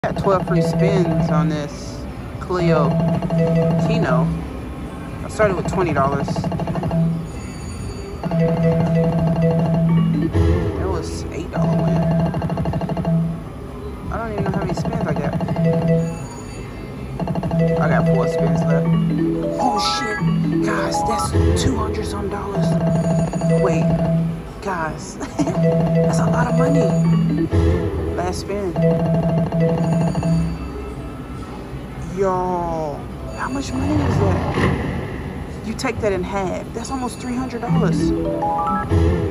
Got 12 free spins on this Cleo Keno. I started with $20. It was $8 win. I don't even know how many spins I got. I got 4 spins left. Oh shit, guys, that's $200 some. Wait, guys, that's a lot of money. Last spin. Yo, how much money is that? You take that in half. That's almost $300.